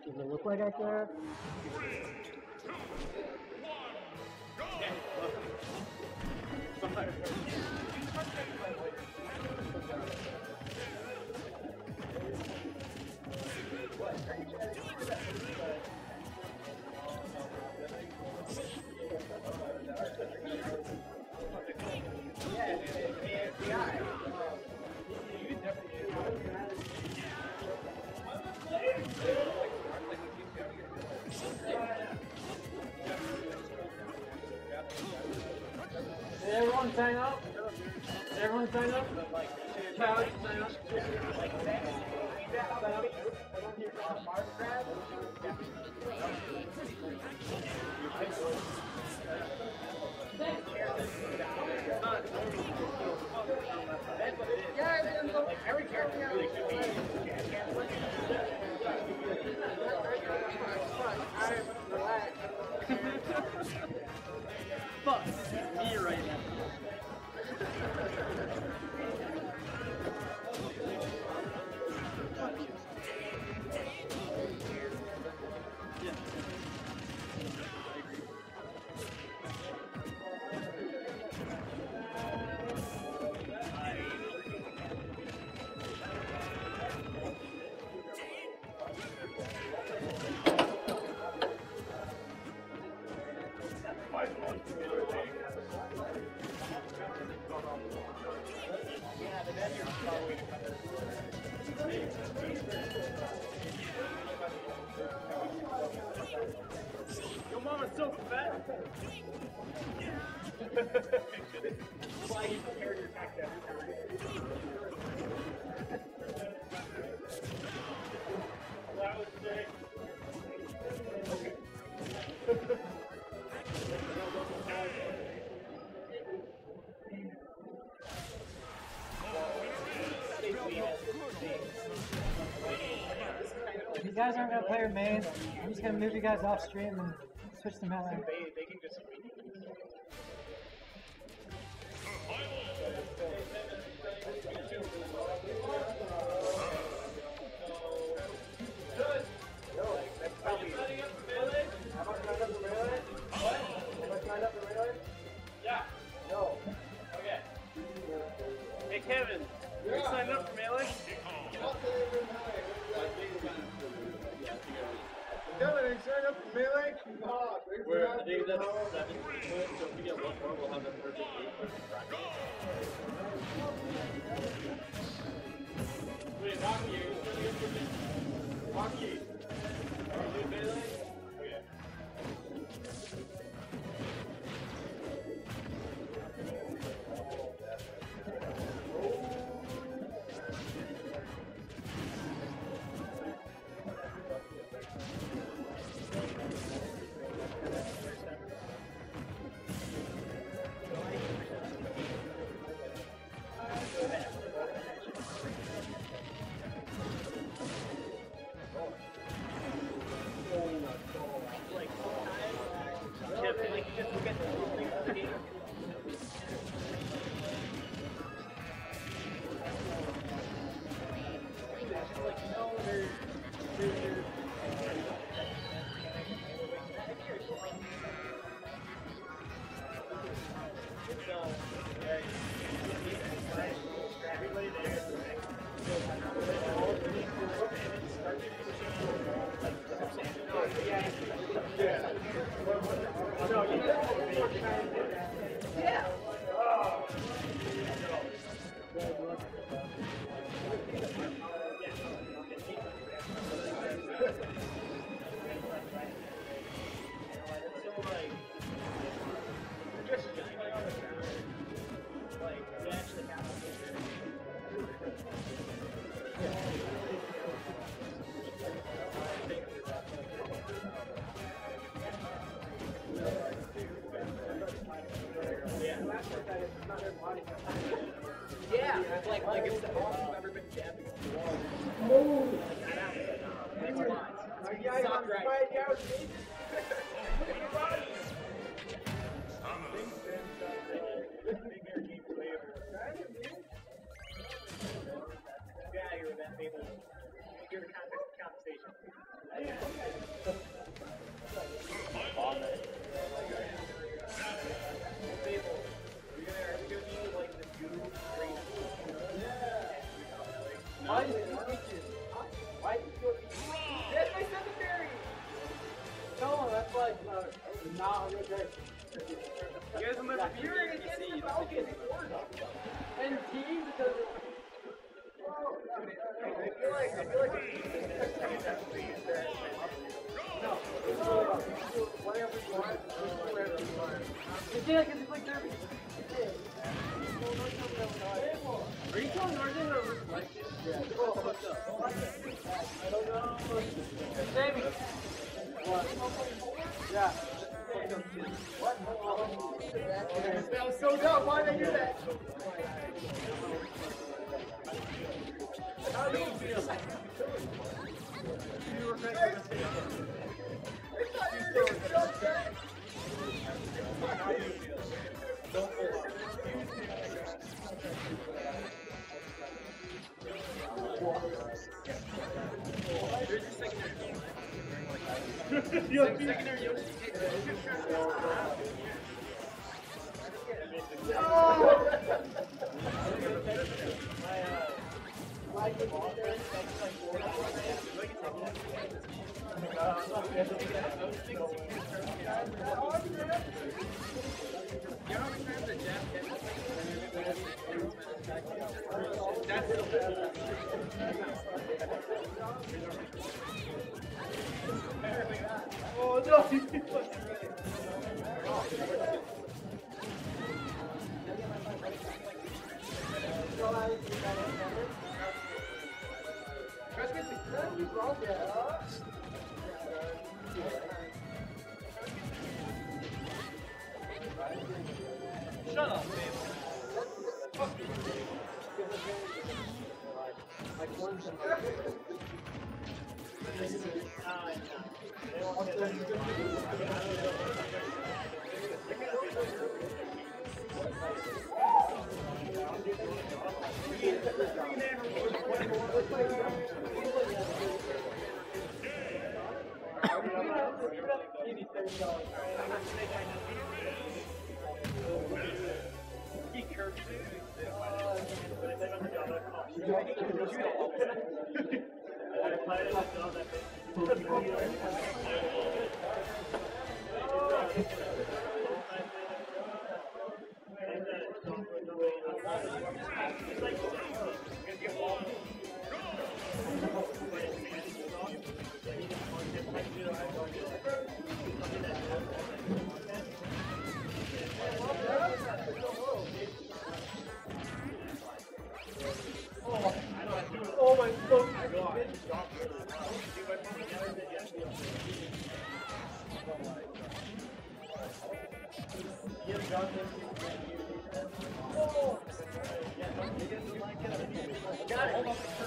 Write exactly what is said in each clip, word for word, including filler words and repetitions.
Does it look like I care? Everyone sign up? Everyone sign up? Child, sign up. Yeah, like every character really should be. Fuck me right now. Your mama's so fat. Why you prepared your back there? That was sick. If you guys aren't going to play your main, I'm just going to move you guys off stream and switch them out. They, they can just... Yeah. No. Okay. Hey Kevin, you yeah. signed up for Melee? Kevin, are you signed up for Melee? We're I think that's seven, so if we get one more, we'll have the perfect eight person practice. Wait, Rocky, are you signing up for me? Rocky, are you doing Melee? Okay. Yeah, it's like like it's the most I've ever been jabbing. Oh, that's why. Are you guys on fight out? Yeah, you're that famous. You're the compensation. Yeah, because it's like derby. Are you telling Northern or Reflection? Yeah. Oh, what's up? I don't know. Jamie. What? Yeah. What? That was so dumb. Why did I do that? How do you feel? You regret your mistake. I thought you were going to jump back. How do you feel? Don't pull up. There's your secondary. Your secondary Yoshi. Oh no! Shut up, man. Oh my god. Got it.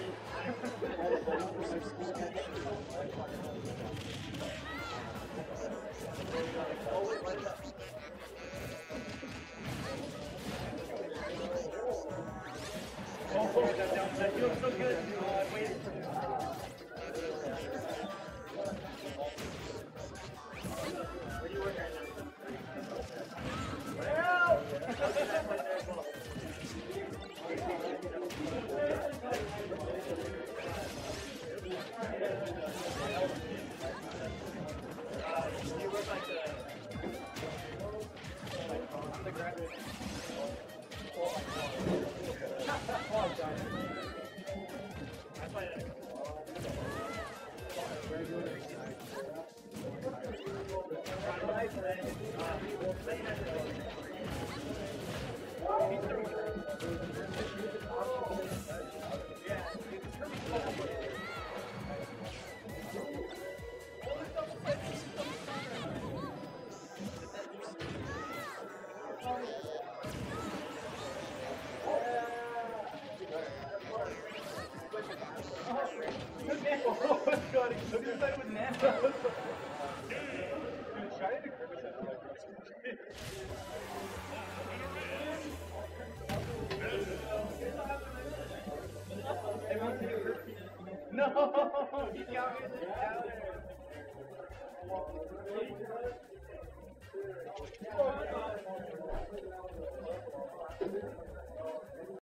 Oh, that feels so good. Uh, wait. Where do you work right now? Well! You work like the... the graduate. Oh my god. Oh, God. I find it. Oh my god, he took his side with Nana. No, he got me the